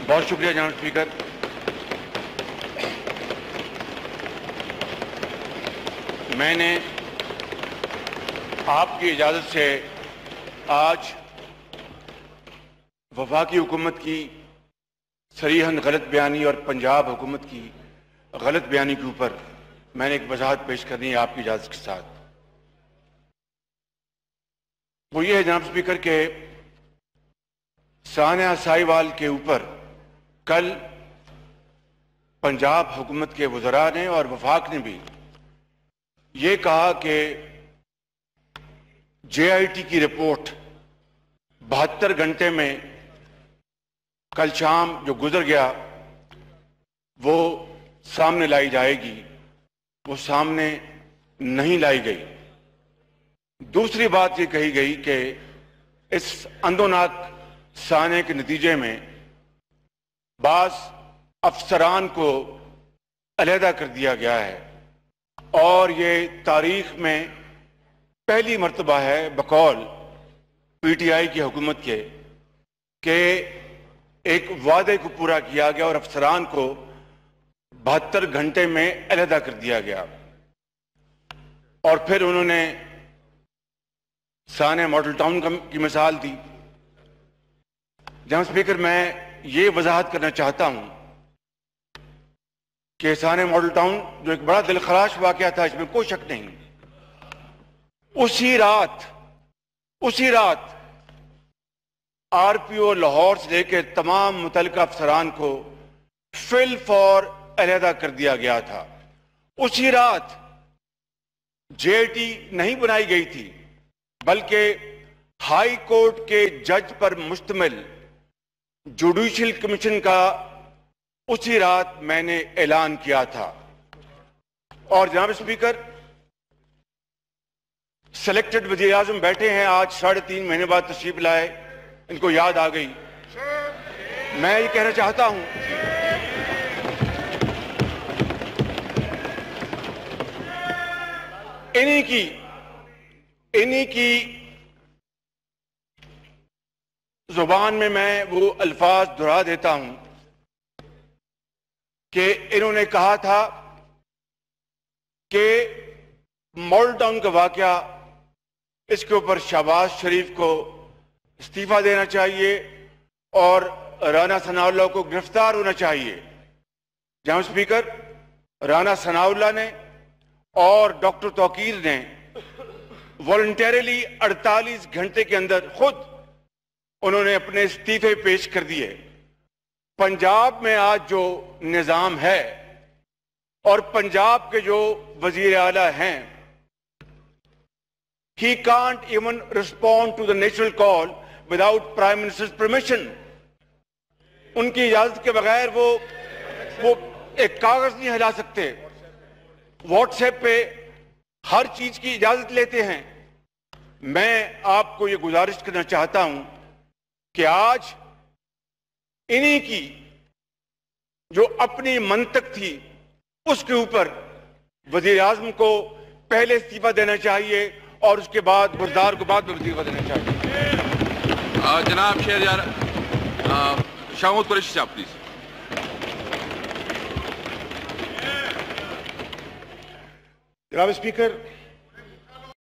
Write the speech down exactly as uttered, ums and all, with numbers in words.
بہت شکریہ جناب اسپیکر. میں نے آپ کی اجازت سے آج وفاقی حکومت کی صریحاً غلط بیانی اور پنجاب حکومت کی غلط بیانی کے اوپر میں نے ایک وضاحت پیش کرنی ہے آپ کی اجازت کے ساتھ. وہ یہ ہے جناب اسپیکر کہ سانحہ ساہیوال کے اوپر کل پنجاب حکومت کے وزراء نے اور وفاق نے بھی یہ کہا کہ جے آئی ٹی کی رپورٹ بہتر گھنٹے میں کل شام جو گزر گیا وہ سامنے لائی جائے گی. وہ سامنے نہیں لائی گئی. دوسری بات یہ کہی گئی کہ اس اندوناک سانحے کے نتیجے میں بعض افسران کو علیحدہ کر دیا گیا ہے اور یہ تاریخ میں پہلی مرتبہ ہے بقول پی ٹی آئی کی حکومت کے کہ ایک وعدے کو پورا کیا گیا اور افسران کو بہتر گھنٹے میں علیحدہ کر دیا گیا. اور پھر انہوں نے سانحہ ماڈل ٹاؤن کی مثال دی. جناب اسپیکر, میں یہ وضاحت کرنا چاہتا ہوں کہ سانحہ ماڈل ٹاؤن جو ایک بڑا دلخراش واقعہ تھا, اس میں کوئی شک نہیں, اسی رات اسی رات آر پی او لاہور سے لے کے تمام متعلقہ افسران کو فل فور علیحدہ کر دیا گیا تھا. اسی رات جے ٹی نہیں بنائی گئی تھی بلکہ ہائی کورٹ کے جج پر مشتمل جوڈیشل کمیشن کا اسی رات میں نے اعلان کیا تھا. اور جناب اسپیکر, سلیکٹڈ وزیر اعظم بیٹھے ہیں آج ساڑھے تین مہینے بعد تشریف لائے, ان کو یاد آ گئی. میں یہ کہنا چاہتا ہوں انہی کی انہی کی زبان میں میں وہ الفاظ دہرا دیتا ہوں کہ انہوں نے کہا تھا کہ ماڈل ٹاؤن کا واقعہ, اس کے اوپر شہباز شریف کو استعفیٰ دینا چاہیے اور رانا ثناء اللہ کو گرفتار ہونا چاہیے. جناب اسپیکر, رانا ثناء اللہ نے اور ڈاکٹر توقیر نے والنٹیرلی اڑتالیس گھنٹے کے اندر خود انہوں نے اپنے استعفے پیش کر دیے. پنجاب میں آج جو نظام ہے اور پنجاب کے جو وزیر اعلیٰ ہیں, he can't even respond to the natural call without Prime Minister's permission. ان کی اجازت کے بغیر وہ وہ ایک کاغذ نہیں ہلا سکتے. واٹس ایپ پہ ہر چیز کی اجازت لیتے ہیں. میں آپ کو یہ گزارش کرنا چاہتا ہوں کہ آج انہی کی جو اپنی منطق تھی اس کے اوپر وزیر اعظم کو پہلے استعفیٰ دینا چاہیے اور اس کے بعد بردار کو بعد میں استعفیٰ دینا چاہیے. جناب شہریار شاہمود قریشی صاحب پلیز. جناب اسپیکر,